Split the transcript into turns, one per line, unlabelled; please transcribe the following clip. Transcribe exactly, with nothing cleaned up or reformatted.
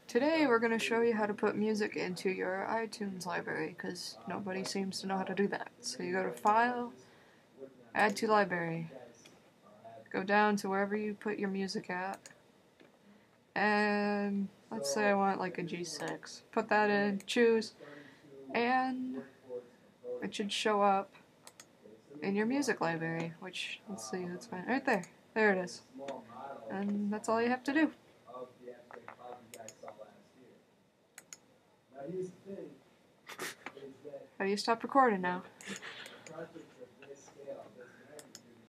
Today we're going to show you how to put music into your iTunes library, because nobody seems to know how to do that. So you go to File, Add to Library, go down to wherever you put your music at, and let's say I want like a G six. Put that in, choose, and it should show up in your music library, which, let's see, that's fine, right there. There it is. And that's all you have to do. How do you stop recording now?